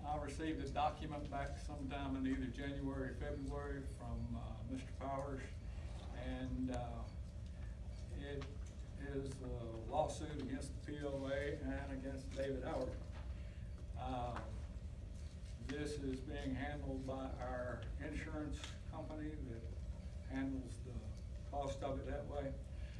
I received a document back sometime in either January or February from Mr. Powers, and it is a lawsuit against the POA and against David Howard. This is being handled by our insurance company that handles the cost of it that way.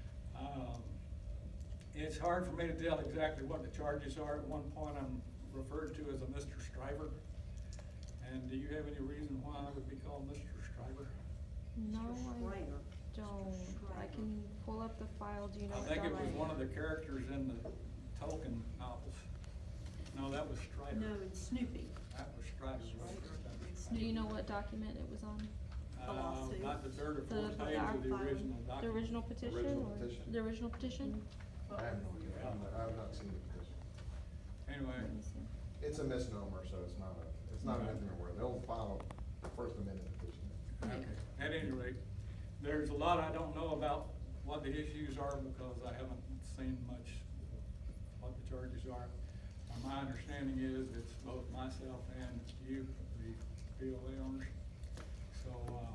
It's hard for me to tell exactly what the charges are. At one point I'm referred to as a Mr. Stryver. And do you have any reason why I would be called Mr. Stryver? No, I don't. I can pull up the file. Do you know? I think it was one of the characters in the Tolkien novels. No, that was Strider. No, it's Snoopy. That was Strider. Do you know what document it was on? The lawsuit. Not the third or The fourth page of the original document. The original petition? Original or petition. The original petition? I have no idea. I have not seen the petition. Anyway, Let me see. It's a misnomer, so it's not a misnomer word. They'll file the First Amendment petition. okay. At any rate, there's a lot I don't know about what the issues are because I haven't seen much what the charges are. My understanding is it's both myself and you, the POA owners. So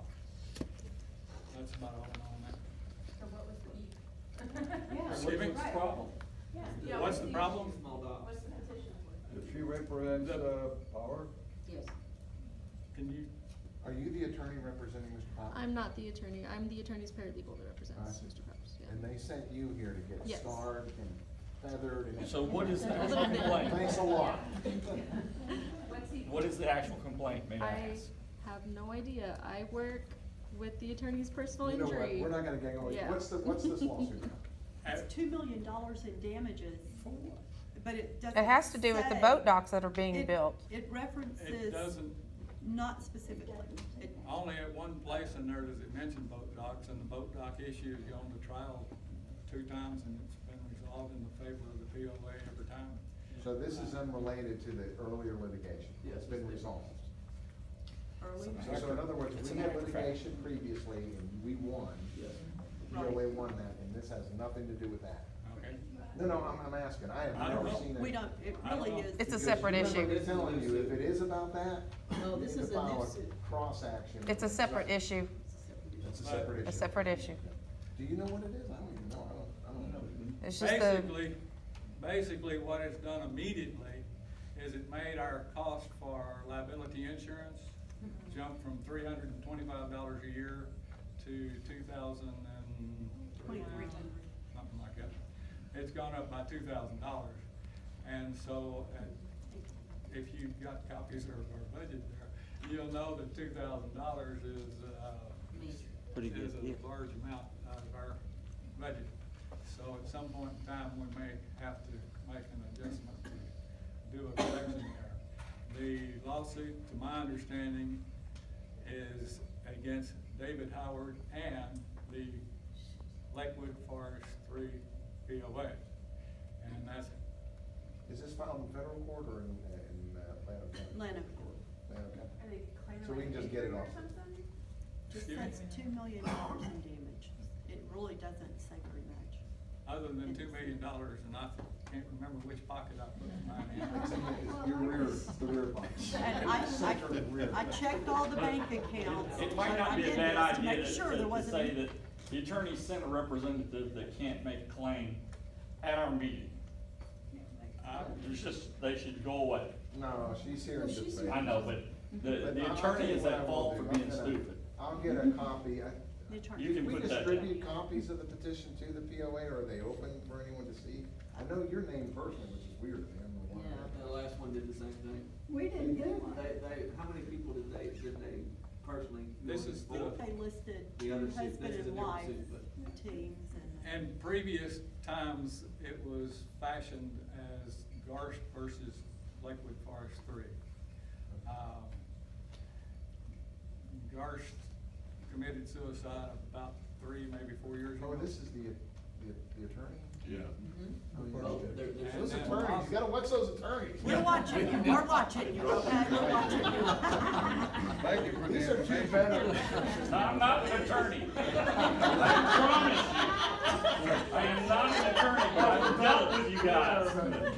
that's about all I know on that. So what was the beef? Yeah. Excuse me? What's the problem? Yeah. What's the problem? What's the petition for? If she represents, Power, Yes. Can you? Are you the attorney representing Mr. Powers? I'm not the attorney. I'm the attorney's paralegal that I represents see. Mr. Powers. Yeah. And they sent you here to get Yes. scarred and feathered and. So what is the A actual little bit. complaint? Thanks a lot. What's he? What is the actual complaint, may I I ask? have no idea. I work with the attorney's personal You know what, injury. we're not gonna gang on you. Yeah. What's this lawsuit about? It's $2 million in damages, but it doesn't. It has to do with the say- boat docks that are being it- built. It It references, doesn't. not specifically. Only at one place in there does it mention boat docks, and the boat dock issue has gone to trial 2 times, and it's been resolved in the favor of the POA every time. So this is unrelated to the earlier litigation? It's been resolved? Early. So in other words, It's we an had act of fact. litigation previously and we won. POA won that, and this has nothing to do with that. Okay. No, I'm asking. I have I don't never know. seen it. We don't, it I don't really know. is. It's a Because separate remember issue. me telling you, if it is about that, No, you this need is to a new file suit. a cross action. It's a separate issue, It's a separate issue. a separate issue. Do you know what it is? I don't even know. I don't know. It's just the, Basically, what it's done immediately is it made our cost for our liability insurance jump from $325 a year to $2,023, something like that. It's gone up by $2,000, and so if you've got copies of our budget there, you'll know that $2,000 is Pretty good, is a yeah. large amount out of our budget. So at some point in time, we may have to make an adjustment to do a correction there. The lawsuit, to my understanding, is against David Howard and the Lakewood Forest 3 POA. And that's it. Is this filed in federal court or in Plano County? Plano. Plano County. Are they claiming So we can like just get it or off. something? Just Excuse me? says $2 million in damage. It really doesn't say very much. Other than $2 million, and I can't remember which pocket I put mine in. It's in your rear, the rear box. And Center and rear. I checked all the bank accounts. It might but not I be a did bad this to idea make sure there to wasn't say any- that the attorney sent a representative that can't make a claim at our meeting. There's just, they should go away. No, she's here in good faith. I know, but But the I'll attorney tell you is what I at will fault do. for I'm being gonna- stupid. I'll get a copy. The attorney. You can We put that down. distribute copies of the petition to the POA, or are they open for anyone to see? I know your name personally, which is weird, man. the one- The last one did the same thing. We didn't get one. How many people did they personally? This is the- They listed The other suit, husband this is a and different wife suit, but. teams and. And previous times, it was fashioned as Garst versus Lakewood Forest 3. Garst committed suicide about 3, maybe 4 years ago. Oh, this is the attorney? yeah. Well, there- And Those then- attorneys, you gotta watch those attorneys. We're watching you, we're watching you, okay? We're watching you. Thank you for the These are two information. veterans. I'm not an attorney. I promise you. I am not an attorney, but I've dealt with you guys.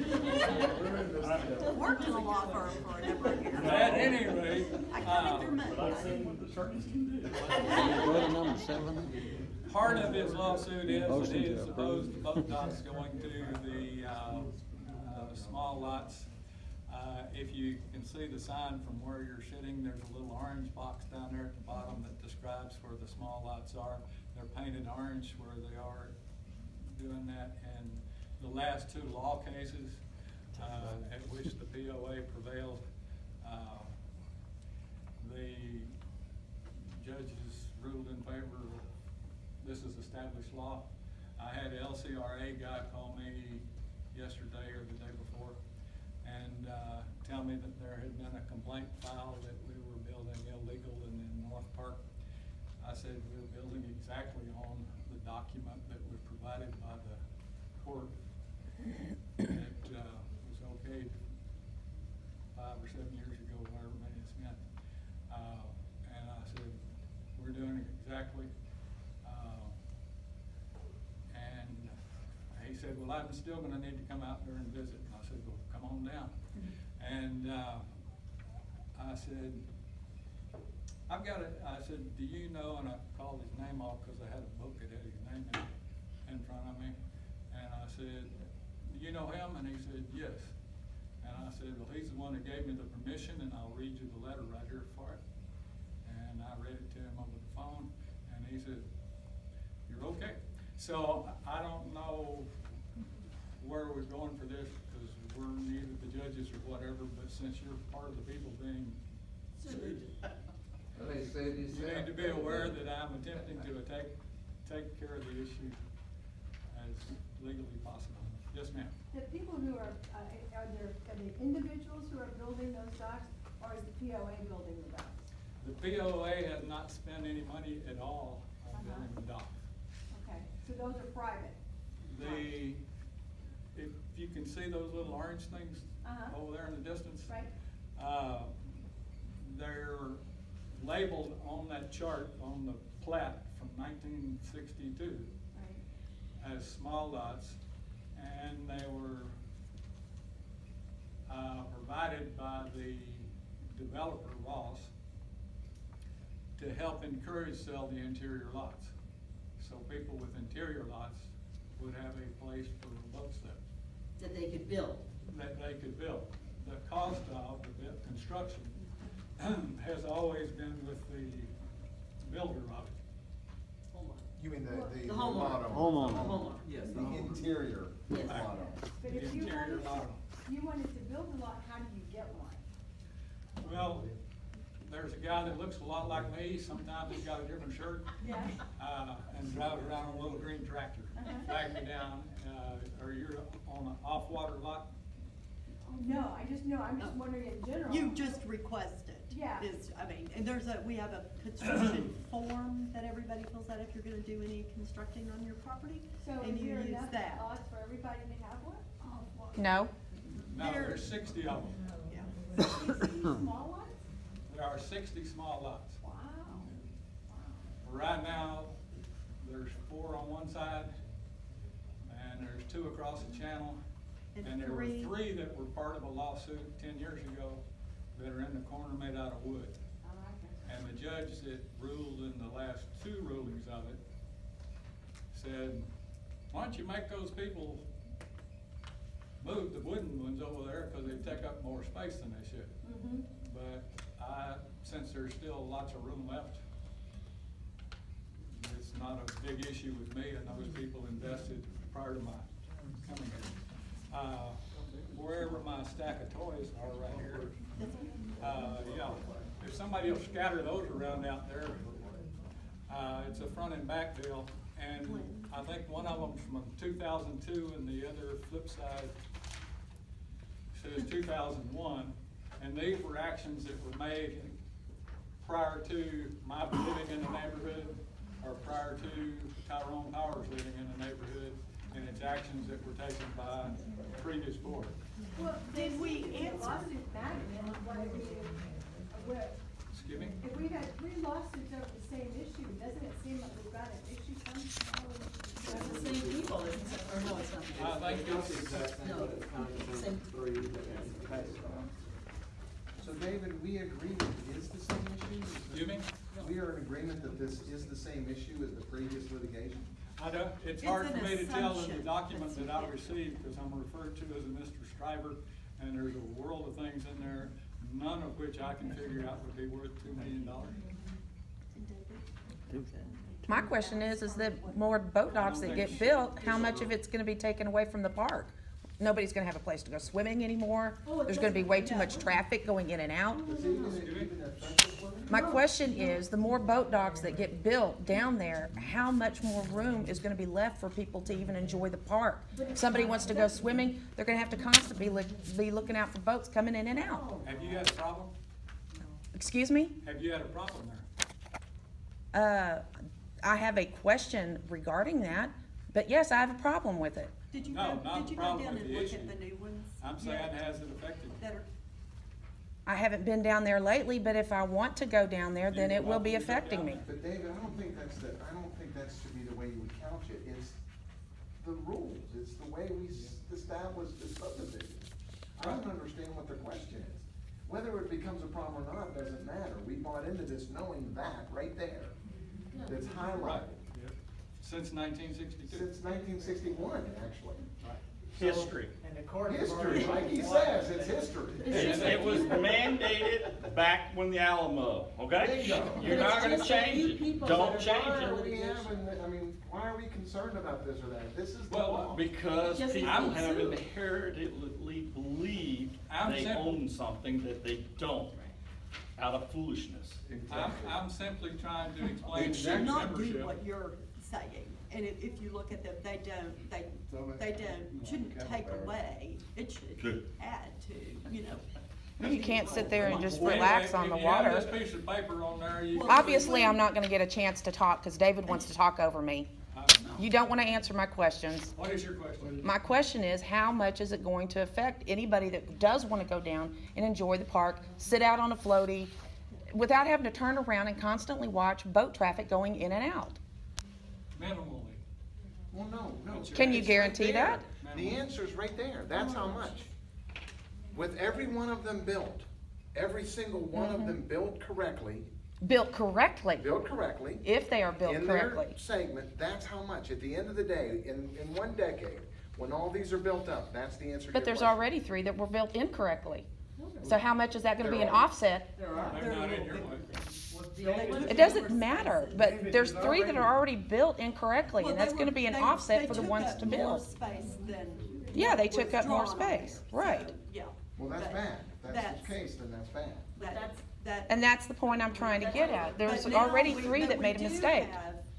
Worked in a law firm for a number of years. At any rate, I counted their money. But I've seen what attorneys can do. Go to number 7. part of his lawsuit is that Motion he to is approve. opposed to boat docks going to the, small lots. If you can see the sign from where you're sitting, there's a little orange box down there at the bottom that describes where the small lots are. They're painted orange where they are doing that. And the last two law cases, at which the POA prevailed, the judges ruled in favor of this is established law. I had an LCRA guy call me yesterday or the day before and tell me that there had been a complaint filed that we were building illegal in North Park. I said we were building exactly on the document that was provided by the court that was okayed 5 or 7 years ago, however many it's been. And I said, we're doing it exactly. And he said, well, I'm still gonna need to come out there and visit. And I said, well, come on down. And I said, I've got it. I said, do you know, and I called his name off because I had a book that had his name in front of me. And I said, do you know him? And he said, yes. And I said, well, he's the one that gave me the permission, and I'll read you the letter right here for it. And I read it to him over the phone, and he said, you're okay. So I don't know where we're going for this, because we're neither the judges or whatever, but since you're part of the people being sued, They said you need to be aware that I'm attempting to take care of the issue as legally possible. Yes, ma'am. The people who are the individuals who are building those docks, or is the POA building the docks? The POA has not spent any money at all on building the dock. Okay, so those are private? If you can see those little orange things over there in the distance. Right. They're labeled on that chart on the plat from 1962 Right. as small lots, and they were provided by the developer, Ross, to help encourage sell the interior lots. So people with interior lots would have a place for boat sales. That they could build. That they could build. The cost of the construction has always been with the builder of it. You mean the The homeowner. Homeowner. Yes. The interior Yes. model. But The if you interior wanted, model. you wanted to build a lot, how do you get one? Well, there's a guy that looks a lot like me. Sometimes he's got a different shirt. Yeah. And drives around on a little green tractor. Back me down, or you're on an off-water lot. No, I'm just wondering in general. You just requested. Yeah. And we have a construction form that everybody fills out if you're gonna do any constructing on your property. So And is you there use enough that. lots for everybody to have one? No? No, there's 60 of them. Yeah. 60 small lots? There are 60 small lots. Wow. Right now, there's 4 on one side, and there's 2 across the channel. And there were 3 that were part of a lawsuit 10 years ago that are in the corner made out of wood. I like it. And the judge that ruled in the last 2 rulings of it said, why don't you make those people move the wooden ones over there, because they take up more space than they should. Mm-hmm. But since there's still lots of room left, it's not a big issue with me, and those people invested prior to my coming here. Wherever my stack of toys are right here, yeah, if somebody will scatter those around out there, it's a front and back deal, and I think one of them's from 2002, and the other flip side says 2001, and these were actions that were made prior to my living in the neighborhood, or prior to Tyrone Powers living in the neighborhood, and it's actions that were taken by the previous board. Well, Did we the answer? lawsuit back then, Excuse me? if we've had 3 lawsuits over the same issue, doesn't it seem like we've got an issue somewhere? think It's not the it's, exact same, but it's kind of the same three that have passed on. So David, we agree that it is the same issue? excuse me? We are in agreement that this is the same issue as the previous litigation? I don't, it's It's hard an for me to tell in the assumption. document that I That's- received, because I'm referred to as a Mr. Stryver, and there's a world of things in there, none of which I can figure out would be worth $2 million. My question is that more boat docks that get built, how much of it's gonna be taken away from the park? Nobody's gonna have a place to go swimming anymore. There's gonna be way too much traffic going in and out. Does it even affect the swimming? My question is, the more boat docks that get built down there, how much more room is gonna be left for people to even enjoy the park? If somebody wants to go swimming, they're gonna have to constantly be looking out for boats coming in and out. Have you had a problem? Excuse me? Have you had a problem there? I have a question regarding that, but yes, I have a problem with it. Did you No, go, not did the you go problem down with and the look issue. at the new ones? I'm saying, has it affected you? That are, I haven't been down there lately, but if I want to go down there, then it will be You're welcome to go affecting down me. there. But David, I don't think that should be the way you would couch it. It's the rules. It's the way we established the subdivision. I don't understand what the question is. Whether it becomes a problem or not doesn't matter. We bought into this knowing that right there. That's Right, highlighted yeah. Since 1962. since 1961, actually. History. History, like he says, it's history. It was mandated back when the Alamo, okay? Bingo. You're not gonna change it. Don't change Why are it. we having, why are we concerned about this or that? This is the Well, law. Because Just people I'm have sued. inherently believed I'm they simple. own something that they don't, out of foolishness. I'm simply trying to explain it to should you not do membership. what you're saying, and if you look at them, they shouldn't take away, it should Good. add to, you know. You can't sit there and just Well, relax anyway, on the if you have water. this piece of paper on there, you. can- Obviously, I'm not gonna get a chance to talk, cause David wants to talk over me. I- You don't wanna answer my questions. What is your question? My question is, how much is it going to affect anybody that does wanna go down and enjoy the park, sit out on a floaty, without having to turn around and constantly watch boat traffic going in and out? Minimally. Well, no. Can you It's guarantee right there. that? The answer's right there. That's how much. With every one of them built, every single one of them built correctly, Built correctly, if they are built in their correctly. segment, that's how much. At the end of the day, in one decade, when all these are built up, that's the answer to your But there's question. already 3 that were built incorrectly. So how much is that gonna be an There are. offset? They're not in your way. It doesn't matter, but there's 3 that are already built incorrectly, Well, and that's they gonna were- be an they offset for the took ones up to more build. space than Yeah, they was took up more drawn on there. space, right. So, yeah. Well, that's But bad. If that's the case, then that's bad. That. And that's the point I'm trying to get at. There's But now already we- 3 but that we made a do mistake.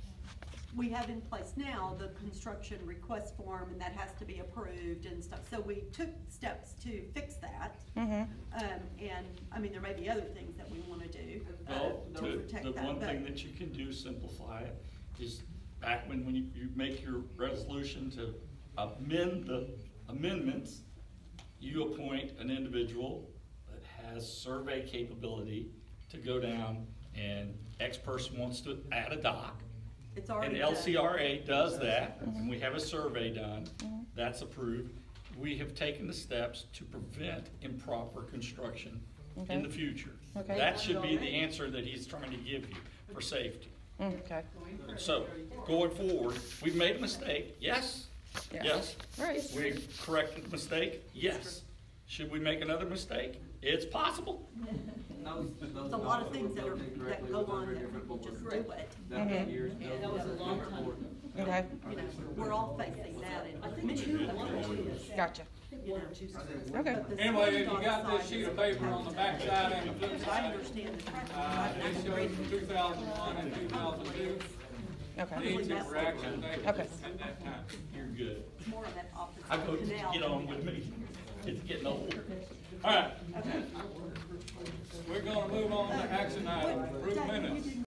We have in place now the construction request form, and that has to be approved and stuff, so we took steps to fix that. Mm-hmm. And, I mean, there may be other things that we wanna do, Well, to the protect that, one thing but, that you can do, simplify it, is back when you make your resolution to amend the amendments, you appoint an individual that has survey capability to go down and X person wants to add a dock. it's And already the done. LCRA does that, and we have a survey done, that's approved. We have taken the steps to prevent improper construction in Okay. the future. Okay. That should be the answer that he's trying to give you for safety. Okay, So, going forward, we've made a mistake, yes, Yeah. yes. right. We corrected the mistake, yes. Should we make another mistake? It's possible. There's a lot of things that go on that people just do it. That was a long time. Okay, You know, we're all facing that in many communities, gotcha. you know. Okay. But the Anyway, if you SWOT got this side sheet of is paper on the back side and the flip I side, understand the traffic. it shows from 2001 and 2002, Okay, needs of reaction dated Okay. at that time. You're good. It's more on that opposite I go, canal. get on with me. It's getting old. All right, Okay. we're gonna move on to action items, But, approved Dave, you minutes. didn't